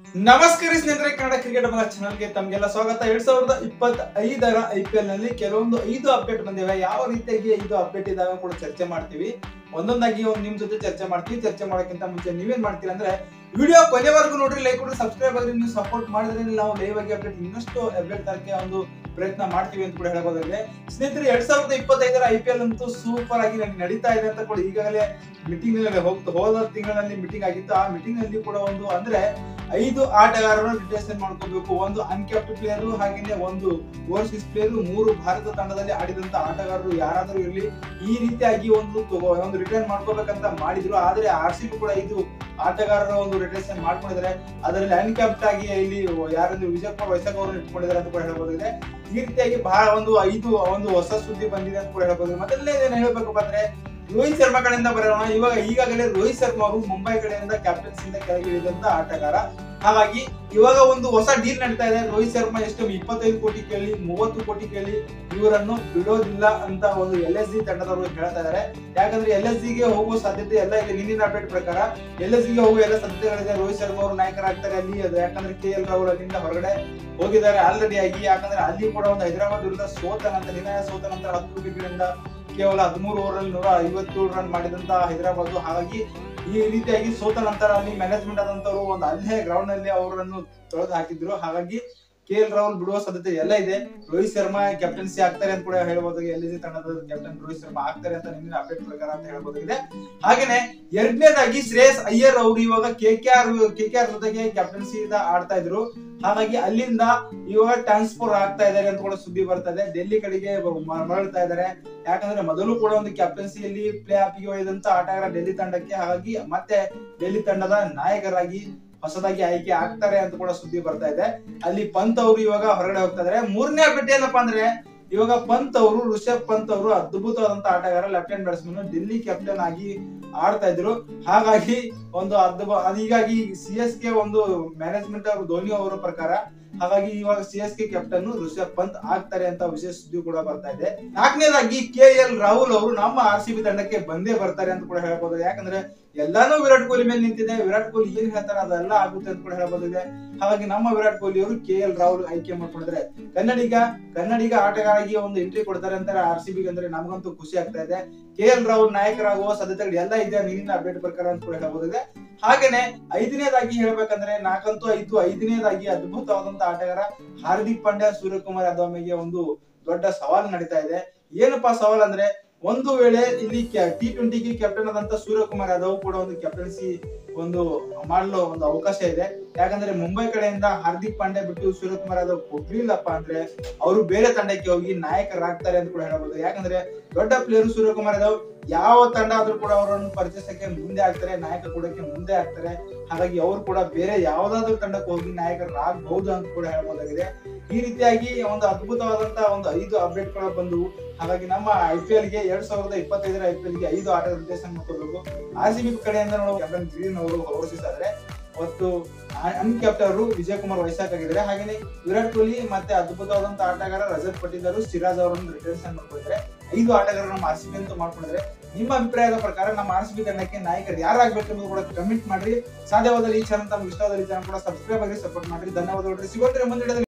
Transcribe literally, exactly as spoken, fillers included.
ನಮಸ್ಕಾರ ಸ್ನೇಹಿತರೆ, ಕನ್ನಡ ಕ್ರಿಕೆಟ್ ಮಗ ಚಾನಲ್ಗೆ ತಮಗೆಲ್ಲ ಸ್ವಾಗತ. ಎರಡ್ ಸಾವಿರದ ಇಪ್ಪತ್ತೈದರ ಐ ಪಿ ಎಲ್ ನಲ್ಲಿ ಕೆಲವೊಂದು ಐದು ಅಪ್ಡೇಟ್ ಬಂದಿವೆ. ಯಾವ ರೀತಿಯಾಗಿ ಐದು ಅಪ್ಡೇಟ್ ಇದಾವೆ ಕೂಡ ಚರ್ಚೆ ಮಾಡ್ತೀವಿ. ಒಂದೊಂದಾಗಿ ಒಂದು ನಿಮ್ ಜೊತೆ ಚರ್ಚೆ ಮಾಡ್ತೀವಿ. ಚರ್ಚೆ ಮಾಡೋಕ್ಕಿಂತ ಮುಂಚೆ ನೀವೇನ್ ಮಾಡ್ತೀರಾ ಅಂದ್ರೆ ವಿಡಿಯೋ ಕೊನೆವರೆಗೂ ನೋಡ್ರಿ, ಲೈಕ್ ಕೊಡ್ರಿ, ಸಬ್ಸ್ಕ್ರೈಬ್ ಆಗಿ ನೀವು ಸಪೋರ್ಟ್ ಮಾಡಿದ್ರೆ ನಾವು ಲೈವ್ ಆಗಿ ಅಪ್ಡೇಟ್ ಇನ್ನಷ್ಟು ಅಪ್ಡೇಟ್ ತರಕ್ಕೆ ಒಂದು ಪ್ರಯತ್ನ ಮಾಡ್ತೀವಿ ಅಂತ ಕೂಡ ಹೇಳಬಹುದಾಗಿದೆ. ಸ್ನೇಹಿತರೆ, ಎರಡ್ ಸಾವಿರದ ಇಪ್ಪತ್ತೈದರ ಐ ಪಿ ಎಲ್ ಅಂತೂ ಸೂಪರ್ ಆಗಿ ನಡೀತಾ ಇದೆ ಅಂತ ಕೂಡ ಈಗಾಗಲೇ ಮೀಟಿಂಗ್ ನಲ್ಲಿ ಹೋಗ್ತಾ ಹೋದ ತಿಂಗಳಲ್ಲಿ ಮೀಟಿಂಗ್ ಆಗಿತ್ತು. ಆ ಮೀಟಿಂಗ್ ನಲ್ಲಿ ಕೂಡ ಒಂದು ಅಂದ್ರೆ ಐದು ಆಟಗಾರರನ್ನು ರಿಟೇಷನ್ ಮಾಡ್ಕೋಬೇಕು. ಒಂದು ಅನ್ಕ್ಯಾಪ್ಡ್ ಪ್ಲೇಯರ್, ಹಾಗೇನೆ ಒಂದು ಓವರ್ಸೀಸ್ ಪ್ಲೇಯರ್, ಮೂರು ಭಾರತ ತಂಡದಲ್ಲಿ ಆಡಿದಂತ ಆಟಗಾರರು ಯಾರಾದರೂ ಇರಲಿ, ಈ ರೀತಿಯಾಗಿ ಒಂದು ಒಂದು ರಿಟರ್ನ್ ಮಾಡ್ಕೋಬೇಕಂತ ಮಾಡಿದ್ರು. ಆದ್ರೆ ಆರ್ ಸಿ ಬಿ ಕೂಡ ಐದು ಆಟಗಾರರ ಒಂದು ರಿಟೇಷನ್ ಮಾಡ್ಕೊಂಡಿದ್ದಾರೆ. ಅದರಲ್ಲಿ ಅನ್ಕ್ಯಾಪ್ಟ್ ಆಗಿ ಇಲ್ಲಿ ಯಾರಾದ್ರೂ ವಿಜಯ್ ಕುಮಾರ್ ವೈಸಾಖ್ ಅವರನ್ನು ಇಟ್ಕೊಂಡಿದ್ದಾರೆ ಅಂತ ಕೂಡ ಹೇಳ್ಬೋದಿದೆ. ಈ ರೀತಿಯಾಗಿ ಬಹಳ ಒಂದು ಐದು ಒಂದು ಹೊಸ ಸುದ್ದಿ ಬಂದಿದೆ ಅಂತ ಕೂಡ ಹೇಳ್ಬೋದು. ಮೊದಲನೇ ಏನ್ ಹೇಳ್ಬೇಕಪ್ಪ ಅಂದ್ರೆ ರೋಹಿತ್ ಶರ್ಮಾ ಕಡೆಯಿಂದ ಬರೋಣ. ಇವಾಗ ಈಗಾಗಲೇ ರೋಹಿತ್ ಶರ್ಮಾ ಅವರು ಮುಂಬೈ ಕಡೆಯಿಂದ ಕ್ಯಾಪ್ಟನ್ಸಿಯಿಂದ ಕೆಳಗೆ ಇಳಿದಂತ ಆಟಗಾರ. ಹಾಗಾಗಿ ಇವಾಗ ಒಂದು ಹೊಸ ಡೀಲ್ ನಡೀತಾ ಇದೆ. ರೋಹಿತ್ ಶರ್ಮಾ ಎಷ್ಟು ಇಪ್ಪತ್ತೈದು ಕೋಟಿ ಕೇಳಿ ಮೂವತ್ತು ಕೋಟಿ ಕೇಳಿ ಇವರನ್ನು ಬಿಡೋದಿಲ್ಲ ಅಂತ ಒಂದು ಎಲ್ ಎಸ್ ಜಿ ತಂಡದವರು ಹೇಳ್ತಾ ಇದ್ದಾರೆ. ಯಾಕಂದ್ರೆ ಎಲ್ ಎಸ್ ಜಿಗೆ ಹೋಗುವ ಸಾಧ್ಯತೆ ಎಲ್ಲ ಇದೆ. ನಿನ್ನಿನ ಅಪ್ಡೇಟ್ ಪ್ರಕಾರ ಎಲ್ ಎಸ್ ಜಿಗೆ ಹೋಗುವ ಎಲ್ಲ ಸಾಧ್ಯತೆಗಳಿದೆ. ರೋಹಿತ್ ಶರ್ಮಾ ಅವರು ನಾಯಕರಾಗ್ತಾರೆ ಅಲ್ಲಿ. ಯಾಕಂದ್ರೆ ಕೆ ಎಲ್ ರಾಹುಲ್ ಅಲ್ಲಿಂದ ಹೊರಗಡೆ ಹೋಗಿದ್ದಾರೆ ಆಲ್ರೆಡಿ ಆಗಿ. ಯಾಕಂದ್ರೆ ಅಲ್ಲಿ ಕೂಡ ಒಂದು ಹೈದರಾಬಾದ್ ವಿರುದ್ಧ ಸೋತ ನಂತರ ನಿರ್ಣಯ ಸೋತ ನಂತರ ಹತ್ತು ವಿಕೆಟ್ಗಳಿಂದ ಕೇವಲ ಹದಿಮೂರು ಓವರ್ ಅಲ್ಲಿ ನೂರ ಐವತ್ತೇಳು ರನ್ ಮಾಡಿದಂತ ಹೈದರಾಬಾದ್. ಹಾಗಾಗಿ ಈ ರೀತಿಯಾಗಿ ಸೋತ ನಂತರ ಅಲ್ಲಿ ಮ್ಯಾನೇಜ್ಮೆಂಟ್ ಆದಂತವರು ಒಂದು ಅಲ್ಲೇ ಗ್ರೌಂಡ್ ನಲ್ಲಿ ಅವರನ್ನು ತೊಳೆದು ಹಾಕಿದ್ರು. ಹಾಗಾಗಿ ಕೆ ಎಲ್ ರಾಹುಲ್ ಬಿಡುವ ಸಾಧ್ಯತೆ ಎಲ್ಲ ಇದೆ. ರೋಹಿತ್ ಶರ್ಮಾ ಕ್ಯಾಪ್ಟನ್ಸಿ ಆಗ್ತಾರೆ ಅಂತ ಕೂಡ ಹೇಳ್ಬೋದು. ಎಲ್ ಎಸ್ ಜಿ ತಂಡದ ಕ್ಯಾಪ್ಟನ್ ರೋಹಿತ್ ಶರ್ಮಾ ಆಗ್ತಾರೆ ಅಂತ ನಿನ್ನೆ ಅಪ್ಡೇಟ್ ಪ್ರಕಾರ ಅಂತ ಹೇಳ್ಬೋದಾಗಿದೆ. ಹಾಗೇನೆ ಎರಡನೇದಾಗಿ ಶ್ರೇಯಸ್ ಅಯ್ಯರ್ ಅವರು ಇವಾಗ K K R K K R ಜೊತೆಗೆ ಕ್ಯಾಪ್ಟನ್ಸಿ ಆಡ್ತಾ ಇದ್ರು. ಹಾಗಾಗಿ ಅಲ್ಲಿಂದ ಇವಾಗ ಟ್ರಾನ್ಸ್ಫರ್ ಆಗ್ತಾ ಇದ್ದಾರೆ ಅಂತ ಕೂಡ ಸುದ್ದಿ ಬರ್ತಾ ಇದೆ. ಡೆಲ್ಲಿ ಕಡೆಗೆ ಮರಳ್ತಾ ಇದ್ದಾರೆ. ಯಾಕಂದ್ರೆ ಮೊದಲು ಕೂಡ ಒಂದು ಕ್ಯಾಪ್ಟನ್ಸಿಯಲ್ಲಿ ಪ್ಲೇ ಆಫ್ ಗೆ ಒಯ್ದಂತ ಆಟಗಾರ ಡೆಲ್ಲಿ ತಂಡಕ್ಕೆ. ಹಾಗಾಗಿ ಮತ್ತೆ ಡೆಲ್ಲಿ ತಂಡದ ನಾಯಕರಾಗಿ ಹೊಸದಾಗಿ ಆಯ್ಕೆ ಆಗ್ತಾರೆ ಅಂತ ಕೂಡ ಸುದ್ದಿ ಬರ್ತಾ ಇದೆ. ಅಲ್ಲಿ ಪಂತ್ ಅವರು ಇವಾಗ ಹೊರಗಡೆ ಹೋಗ್ತಾ ಇದಾರೆ. ಮೂರನೇ ಅಪ್ಡೇಟ್ ಏನಪ್ಪಾ ಅಂದ್ರೆ ಇವಾಗ ಪಂತ್ ಅವರು ರಿಷಬ್ ಪಂತ್ ಅವರು ಅದ್ಭುತವಾದಂತ ಆಟಗಾರ, left hand batsman, Delhi captain ಆಗಿ ಆಡ್ತಾ ಇದ್ರು. ಹಾಗಾಗಿ ಒಂದು ಅದ್ಭುತ ಹೀಗಾಗಿ ಸಿ ಎಸ್ ಕೆ ಒಂದು ಮ್ಯಾನೇಜ್ಮೆಂಟ್ ಅವರು ಧೋನಿ ಅವರ ಪ್ರಕಾರ ಹಾಗಾಗಿ ಇವಾಗ C S K captain Rishabh Pant ಆಗ್ತಾರೆ ಅಂತ ವಿಶೇಷ ಸುದ್ದಿ ಕೂಡ ಬರ್ತಾ ಇದೆ. ನಾಲ್ಕನೇದಾಗಿ ಕೆ ಎಲ್ ರಾಹುಲ್ ಅವರು ನಮ್ಮ ಆರ್ ಸಿ ಬಿ ತಂಡಕ್ಕೆ ಬಂದೇ ಬರ್ತಾರೆ ಅಂತ ಕೂಡ ಹೇಳ್ಬೋದು. ಯಾಕಂದ್ರೆ ಎಲ್ಲಾನು ವಿರಾಟ್ ಕೊಹ್ಲಿ ಮೇಲೆ ನಿಂತಿದೆ. ವಿರಾಟ್ ಕೊಹ್ಲಿ ಏನ್ ಹೇಳ್ತಾರೆ ಅದೆಲ್ಲ ಆಗುತ್ತೆ ಅಂತ ಕೂಡ ಹೇಳ್ಬೋದಿದೆ. ಹಾಗಾಗಿ ನಮ್ಮ ವಿರಾಟ್ ಕೊಹ್ಲಿ ಅವರು ಕೆ ಎಲ್ ರಾಹುಲ್ ಆಯ್ಕೆ ಮಾಡ್ಕೊಂಡಿದ್ರೆ ಕನ್ನಡಿಗ ಕನ್ನಡಿಗ ಆಟಗಾರಾಗಿ ಒಂದು ಎಂಟ್ರಿ ಕೊಡ್ತಾರೆ ಅಂತಾರೆ ಆರ್ ಸಿ ಬಿ. ಅಂದ್ರೆ ನಮಗಂತೂ ಖುಷಿ ಆಗ್ತಾ ಇದೆ. ಕೆ ಎಲ್ ರಾಹುಲ್ ನಾಯಕರಾಗುವ ಸಾಧ್ಯತೆಗಳು ಎಲ್ಲ ಇದೆ ನೀರಿನ ಅಪ್ಡೇಟ್ ಪ್ರಕಾರ ಅಂತ ಕೂಡ ಹೇಳ್ಬೋದಿದೆ. ಹಾಗೇನೆ ಐದನೇದಾಗಿ ಹೇಳ್ಬೇಕಂದ್ರೆ ನಾಲ್ಕಂತೂ ಐದು ಐದನೇದಾಗಿ ಅದ್ಭುತವಾದಂತ ಆಟಗಾರ ಹಾರ್ದಿಕ್ ಪಾಂಡ್ಯ, ಸೂರ್ಯಕುಮಾರ್ ಯಾದವ್ ಮೇಲೆ ಒಂದು ದೊಡ್ಡ ಸವಾಲು ನಡೀತಾ ಇದೆ. ಏನಪ್ಪಾ ಸವಾಲ್ ಅಂದ್ರೆ ಒಂದು ವೇಳೆ ಇಲ್ಲಿ ಟಿ ಟ್ವೆಂಟಿಗೆ ಕ್ಯಾಪ್ಟನ್ ಆದಂತ ಸೂರ್ಯಕುಮಾರ್ ಯಾದವ್ ಕೂಡ ಒಂದು ಕ್ಯಾಪ್ಟನ್ಸಿ ಒಂದು ಮಾಡಲು ಒಂದು ಅವಕಾಶ ಇದೆ. ಯಾಕಂದ್ರೆ ಮುಂಬೈ ಕಡೆಯಿಂದ ಹಾರ್ದಿಕ್ ಪಾಂಡ್ಯ ಬಿಟ್ಟು ಸೂರ್ಯಕುಮಾರ್ ಯಾದವ್ ಕೊಡ್ಲಿಲ್ಲಪ್ಪ ಅಂದ್ರೆ ಅವರು ಬೇರೆ ತಂಡಕ್ಕೆ ಹೋಗಿ ನಾಯಕರಾಗ್ತಾರೆ ಅಂತ ಕೂಡ ಹೇಳ್ಬೋದು. ಯಾಕಂದ್ರೆ ದೊಡ್ಡ ಪ್ಲೇಯರ್ ಸೂರ್ಯಕುಮಾರ್ ಯಾದವ್ ಯಾವ ತಂಡ ಆದ್ರೂ ಕೂಡ ಅವರನ್ನು ಪರಿಚಯಿಸಕ್ಕೆ ಮುಂದೆ ಆಗ್ತಾರೆ, ನಾಯಕ ಕೊಡಕ್ಕೆ ಮುಂದೆ ಆಗ್ತಾರೆ. ಹಾಗಾಗಿ ಅವರು ಕೂಡ ಬೇರೆ ಯಾವ್ದಾದ್ರು ತಂಡಕ್ಕೆ ಹೋಗಿ ನಾಯಕರಾಗಬಹುದು ಅಂತ ಕೂಡ ಹೇಳ್ಬೋದಾಗಿದೆ. ಈ ರೀತಿಯಾಗಿ ಒಂದು ಅದ್ಭುತವಾದಂತ ಒಂದು ಐದು ಅಪ್ಡೇಟ್ ಗಳು ಬಂದವು. ಹಾಗಾಗಿ ನಮ್ಮ ಐ ಪಿ ಎಲ್ ಗೆ ಎರಡ್ ಸಾವಿರದ ಇಪ್ಪತ್ತೈದರ ಐ ಪಿ ಎಲ್ ಗೆ ಐದು ಆಟಗಾರ ರಿಟೇಷನ್ ಮಾಡ್ಕೋಬೇಕು. ಆರ್ ಸಿ ಬಿ ಕಡೆಯಿಂದ ನಾವು ಕ್ಯಾಪ್ಟನ್ ಗ್ರೀನ್ ಅವರು ಹೊರಡಿಸಿದ್ದಾರೆ. ಮತ್ತು ಅನ್ಕ್ಯಾಪ್ಟನ್ ಅವರು ವಿಜಯ್ ಕುಮಾರ್ ವೈಸಾಖ್ ಆಗಿದ್ದಾರೆ. ಹಾಗೆ ವಿರಾಟ್ ಕೊಹ್ಲಿ ಮತ್ತೆ ಅದ್ಭುತವಾದಂತ ಆಟಗಾರ ರಜತ್ ಪಟೇಲ್, ಸಿರಾಜ್ ಅವರನ್ನು ರಿಟೇಷನ್ ಮಾಡ್ಕೊಂಡಿದ್ದಾರೆ. ಐದು ಆಟಗಾರ ನಮ್ಮ ಆರ್ ಸಿ ಬಿ ಅಂತ ಮಾಡ್ಕೊಂಡಿದ್ದಾರೆ. ನಿಮ್ಮ ಅಭಿಪ್ರಾಯದ ಪ್ರಕಾರ ನಮ್ಮ ಆರ್ ಸಿ ಬಿ ತಂಡಕ್ಕೆ ನಾಯಕರು ಯಾರಾಗಬೇಕು ಅನ್ನೋದು ಕೂಡ ಕಮೆಂಟ್ ಮಾಡ್ರಿ. ಸಾಧ್ಯವಾದಲ್ಲಿ ಈ ಚಾನಲ್ ತಮ್ಗೆ ಇಷ್ಟವಾದಲ್ಲಿ ಚಾನಲ್ ಕೂಡ ಸಬ್ಸ್ಕ್ರೈಬ್ ಆಗಿ ಸಪೋರ್ಟ್ ಮಾಡ್ರಿ. ಧನ್ಯವಾದಗಳು. ಸಿಗೋದ್ರೆ ಮುಂದಿನ